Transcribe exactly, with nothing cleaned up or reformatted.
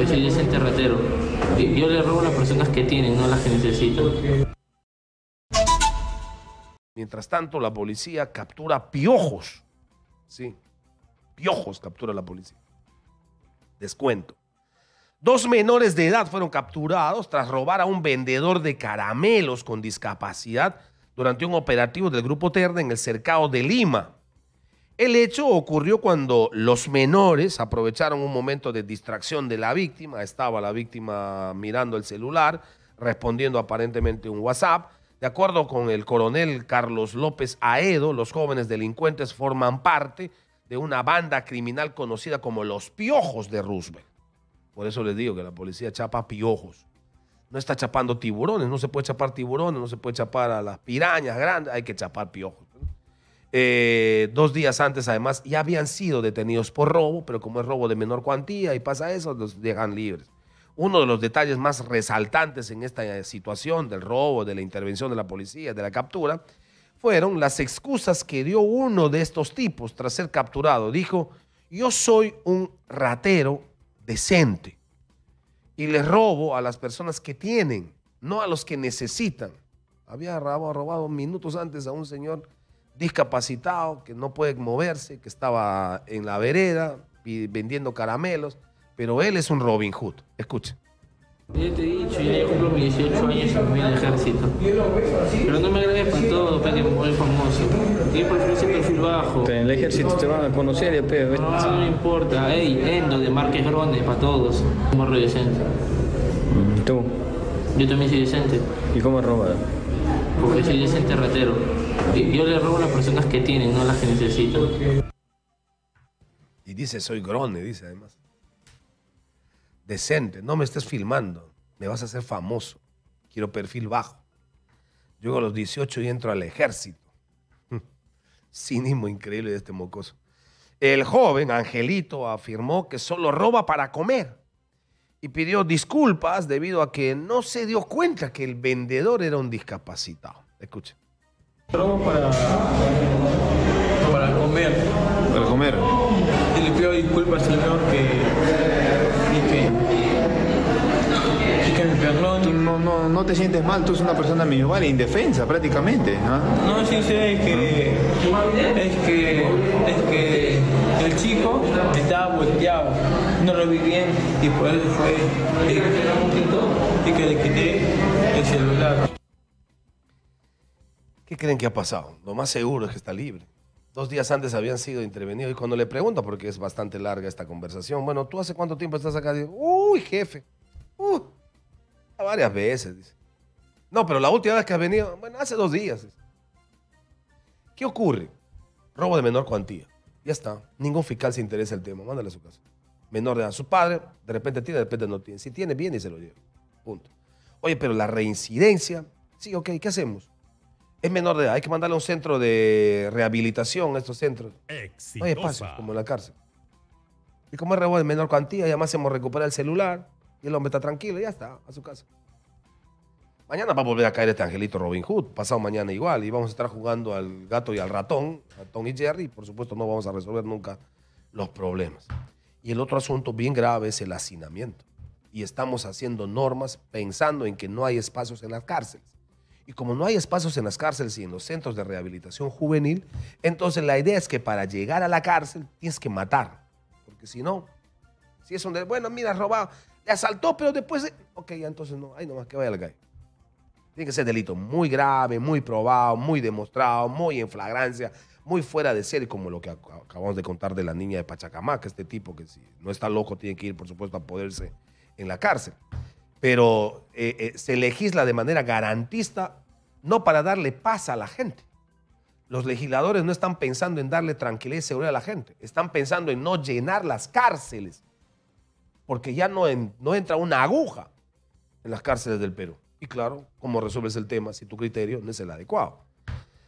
soy decente ratero. Yo le robo a las personas que tienen, no a las que necesitan. Mientras tanto, la policía captura piojos. Sí, piojos captura la policía. Descuento. Dos menores de edad fueron capturados tras robar a un vendedor de caramelos con discapacidad durante un operativo del Grupo Terna en el Cercado de Lima. El hecho ocurrió cuando los menores aprovecharon un momento de distracción de la víctima. Estaba la víctima mirando el celular, respondiendo aparentemente un WhatsApp. De acuerdo con el coronel Carlos López Aedo, los jóvenes delincuentes forman parte de una banda criminal conocida como los Piojos de Roosevelt. Por eso les digo que la policía chapa piojos. No está chapando tiburones, no se puede chapar tiburones, no se puede chapar a las pirañas grandes, hay que chapar piojos. Eh, dos días antes, además, ya habían sido detenidos por robo, pero como es robo de menor cuantía y pasa eso, los dejan libres. Uno de los detalles más resaltantes en esta situación del robo, de la intervención de la policía, de la captura, fueron las excusas que dio uno de estos tipos tras ser capturado. Dijo, yo soy un ratero decente y les robo a las personas que tienen, no a los que necesitan. Había robado, robado minutos antes a un señor discapacitado que no puede moverse, que estaba en la vereda vendiendo caramelos, pero él es un Robin Hood. Escuchen. Yo te he dicho, yo ya cumplo mis dieciocho años y me voy al ejército. Pero no me agregues para todo, para que me vuelva famoso. Yo prefiero ese perfil bajo. En el ejército te van a conocer, ya pe. No, no me importa. Ey, Endo de Marques Grone, para todos. Morro decente. ¿Tú? Yo también soy decente. ¿Y cómo has robado? Porque soy decente ratero. Yo le robo a las personas que tienen, no a las que necesitan. Y dice, soy Grone, dice además. Decente, no me estés filmando, me vas a hacer famoso, quiero perfil bajo. Llego a los dieciocho y entro al ejército. Cinismo increíble de este mocoso. El joven Angelito afirmó que solo roba para comer y pidió disculpas debido a que no se dio cuenta que el vendedor era un discapacitado. Escuchen. Robo para, para comer. Para comer. Y le pido disculpas, señor, que... Y que... Y que me perdone. Tú no, no, no te sientes mal, tú eres una persona medio vale, indefensa prácticamente, ¿no? No, sí sé, es que... Es que... Es que... El chico estaba volteado. No lo vi bien y por eso fue... Y que le quité el celular. ¿Qué creen que ha pasado? Lo más seguro es que está libre. Dos días antes habían sido intervenidos y cuando le pregunto, porque es bastante larga esta conversación, bueno, ¿tú hace cuánto tiempo estás acá? Digo, uy, jefe, uh, varias veces, dice. No, pero la última vez que has venido, bueno, hace dos días. Dice. ¿Qué ocurre? Robo de menor cuantía. Ya está. Ningún fiscal se interesa el tema. Mándale a su casa. Menor de edad. Su padre, de repente tiene, de repente no tiene. Si tiene, viene y se lo lleva. Punto. Oye, pero la reincidencia, sí, ok, ¿qué hacemos? Es menor de edad, hay que mandarle a un centro de rehabilitación a estos centros. Exitosa. No hay espacios, como en la cárcel. Y como es robo de menor cuantía, y además hemos recuperado el celular, y el hombre está tranquilo, y ya está, a su casa. Mañana va a volver a caer este Angelito Robin Hood, pasado mañana igual, y vamos a estar jugando al gato y al ratón, a Tom y Jerry, y por supuesto no vamos a resolver nunca los problemas. Y el otro asunto bien grave es el hacinamiento. Y estamos haciendo normas pensando en que no hay espacios en las cárceles. Y como no hay espacios en las cárceles y en los centros de rehabilitación juvenil, entonces la idea es que para llegar a la cárcel tienes que matar. Porque si no, si es un de, bueno, mira, robado, le asaltó, pero después, de, ok, ya entonces no, ahí nomás que vaya al gallo. Tiene que ser delito muy grave, muy probado, muy demostrado, muy en flagrancia, muy fuera de serie, como lo que acabamos de contar de la niña de Pachacamac, este tipo que si no está loco tiene que ir, por supuesto, a poderse en la cárcel. Pero eh, eh, se legisla de manera garantista, no para darle paz a la gente. Los legisladores no están pensando en darle tranquilidad y seguridad a la gente, están pensando en no llenar las cárceles, porque ya no, en, no entra una aguja en las cárceles del Perú. Y claro, ¿cómo resuelves el tema si tu criterio no es el adecuado?